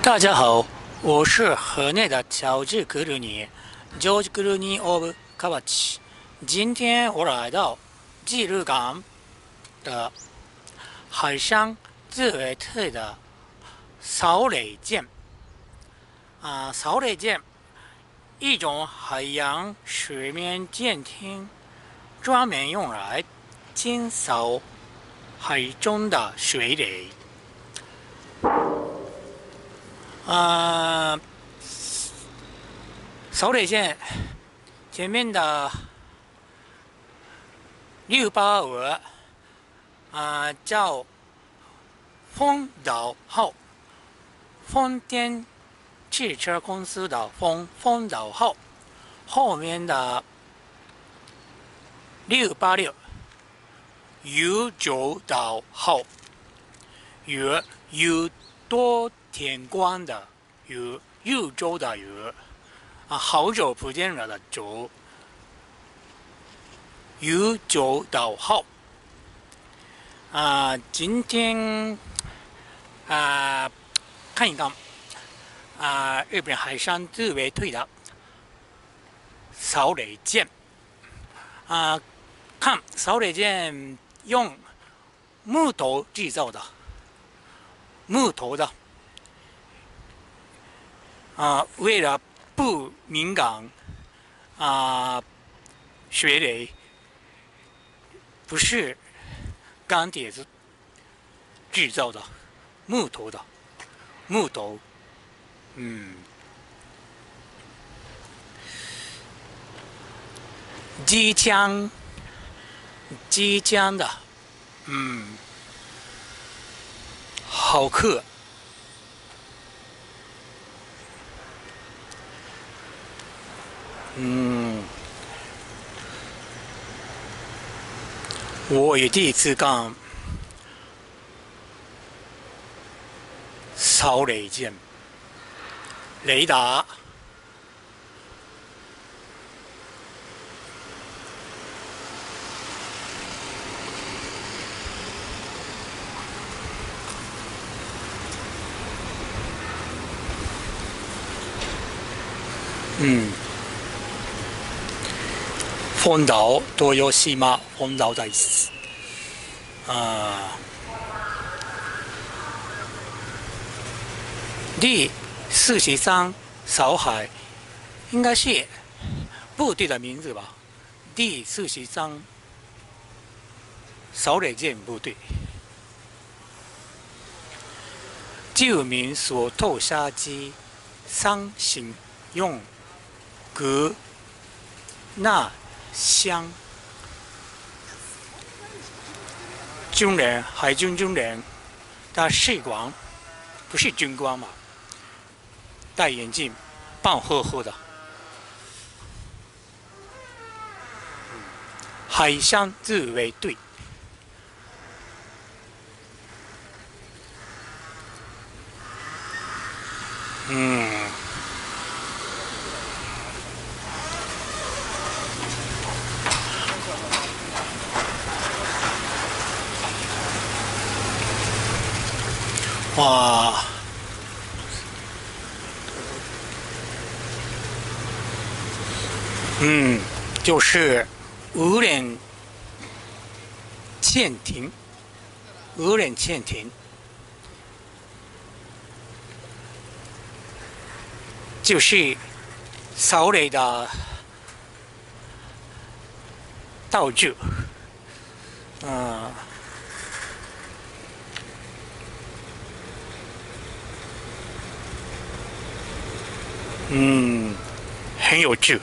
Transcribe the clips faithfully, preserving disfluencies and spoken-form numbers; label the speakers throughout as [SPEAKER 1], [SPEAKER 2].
[SPEAKER 1] 大家好，我是河内的乔治·格鲁尼 （George Clooney of Kawachi）。今天我来到纪录港的海上自卫队的扫雷舰。啊，扫雷舰一种海洋水面舰艇，专门用来清扫海中的水雷。呃，扫雷舰前面的六八五啊叫丰岛号，丰田汽车公司的丰丰岛号，后面的六八六有九岛号，有有多天光的有右洲的有啊，好久不见了的久，有九岛号啊，今天啊看一看啊日本海上自卫队的扫雷舰啊，看扫雷舰用木头制造的，木头的。啊，为了不敏感啊，水雷不是钢铁子制造的，木头的，木头，嗯，机枪，机枪的，嗯，好客。嗯，我也第一次看扫雷舰，雷达，嗯。丰岛豊島丰岛大师啊，第四十三扫海应该是部队的名字吧？第四十三扫雷舰部队，救民所投杀机三型用格纳香军人，海军军人的士官，不是军官嘛？戴眼镜，胖乎乎的。海上自卫队，嗯。哇，嗯，就是无人潜艇，无人潜艇，就是扫雷的道具，嗯。嗯，很有趣。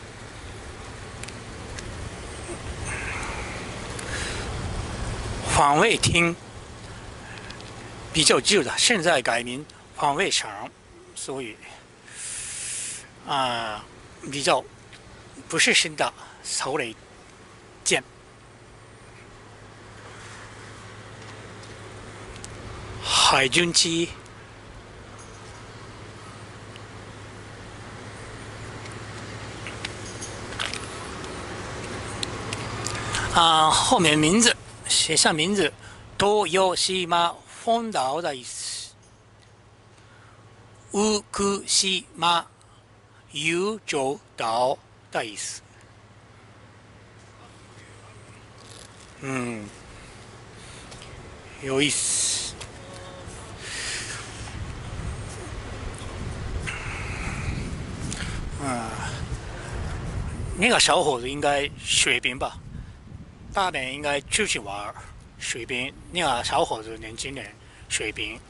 [SPEAKER 1] 防卫厅比较旧的，现在改名防卫厂，所以啊、呃、比较不是新的扫雷舰。海军机。啊，后面名字写上名字，豊島丰岛的意思。 乌克西马游州岛的意思。嗯，有意思。嗯，那个小伙子应该水平吧？大人应该出去玩，水平。那个小伙子年轻人水平。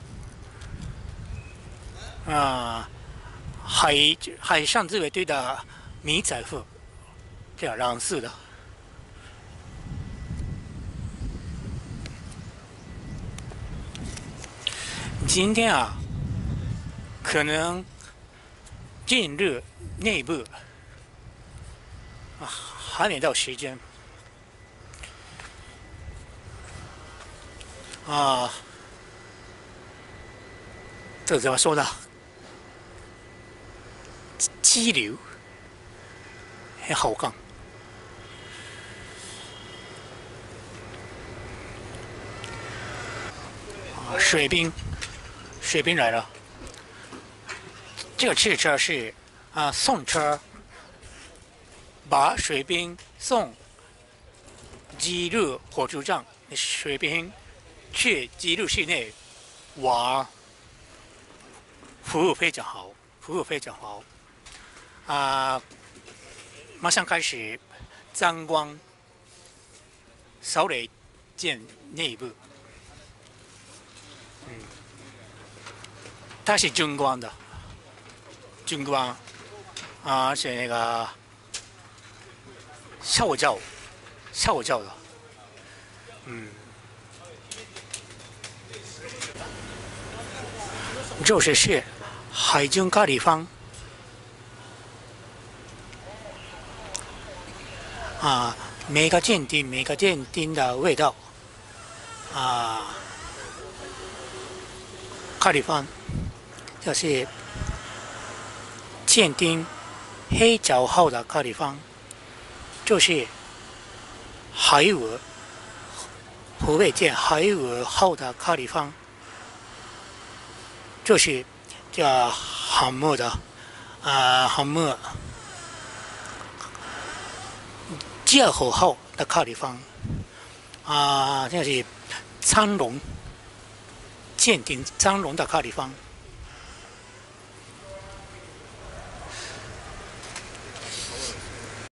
[SPEAKER 1] 啊、海海上自卫队的迷彩服，这样蓝色的。今天啊，可能进入内部啊，还没到时间啊。这怎么说呢？激流，很好看。啊，水兵，水兵来了。这个汽车是啊送车，把水兵送基路火车站，水兵去基路市内玩，服务非常好，服务非常好。啊，马上开始参观扫雷舰内部。嗯，它是军官的，军官啊，而且那个下午教，下午教的，嗯，这是海军咖喱饭。啊，每个舰丁每个舰丁的味道啊，咖喱饭就是舰丁黑枣号的咖喱饭，就是海俄护卫舰海俄号的咖喱饭，就是叫航母的啊航母。介口号的咖喱饭啊，这是苍龙舰艇苍龙的咖喱饭。